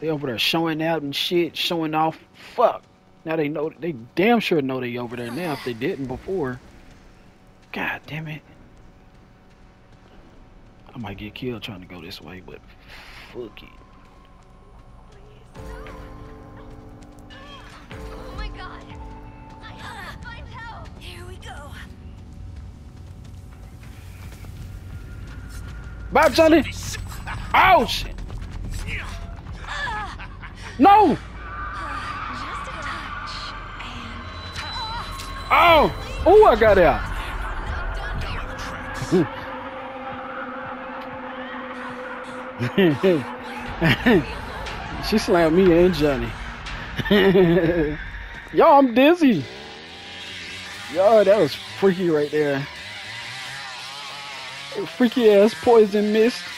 They over there showing out and shit, showing off. Fuck. Now they know. They damn sure know they over there now if they didn't before. God damn it. I might get killed trying to go this way, but fuck it. Oh my god. I gotta find help. Here we go. Bye, Johnny. Oh shit. No. Just a touch and Oh. Oh, I got out. She slammed me and Johnny. Yo, I'm dizzy. Yo, that was freaky right there. Freaky ass poison mist.